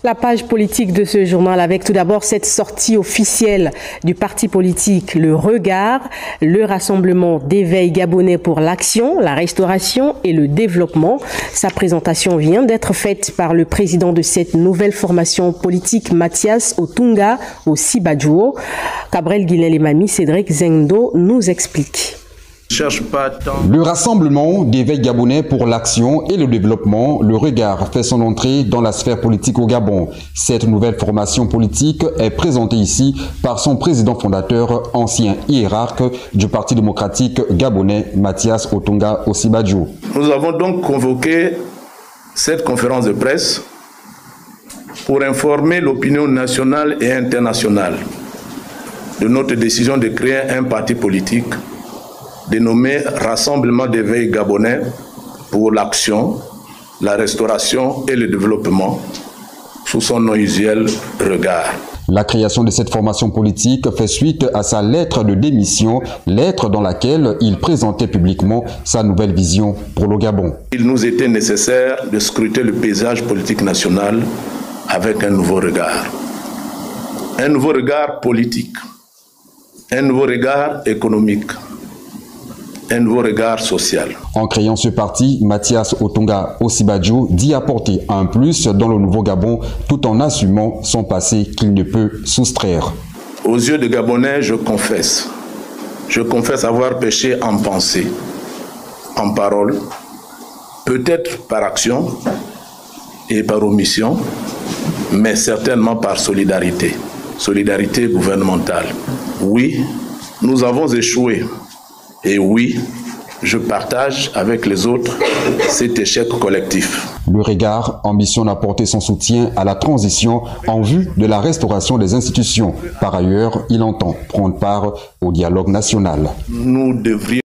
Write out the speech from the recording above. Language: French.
La page politique de ce journal avec tout d'abord cette sortie officielle du parti politique Le Regard, le rassemblement d'éveil gabonais pour l'action, la restauration et le développement. Sa présentation vient d'être faite par le président de cette nouvelle formation politique, Mathias Otunga Osibadjo. Cabrel Guinel-Emami, Cédric Zengdo nous explique. Le rassemblement d'éveil gabonais pour l'action et le développement, Le Regard, fait son entrée dans la sphère politique au Gabon. Cette nouvelle formation politique est présentée ici par son président fondateur, ancien hiérarque du Parti démocratique gabonais, Mathias Otunga Osibadjo. Nous avons donc convoqué cette conférence de presse pour informer l'opinion nationale et internationale de notre décision de créer un parti politique dénommé Rassemblement d'éveil gabonais pour l'action, la restauration et le développement, sous son nom usuel Regard. La création de cette formation politique fait suite à sa lettre de démission, lettre dans laquelle il présentait publiquement sa nouvelle vision pour le Gabon. Il nous était nécessaire de scruter le paysage politique national avec un nouveau regard. Un nouveau regard politique, un nouveau regard économique, un nouveau regard social. En créant ce parti, Mathias Otunga Osibadjo dit apporter un plus dans le nouveau Gabon tout en assumant son passé qu'il ne peut soustraire. Aux yeux des Gabonais, je confesse avoir péché en pensée, en parole, peut-être par action et par omission, mais certainement par solidarité. Solidarité gouvernementale. Oui, nous avons échoué. Et oui, je partage avec les autres cet échec collectif. Le Regard ambitionne apporter son soutien à la transition en vue de la restauration des institutions. Par ailleurs, il entend prendre part au dialogue national. Nous devrions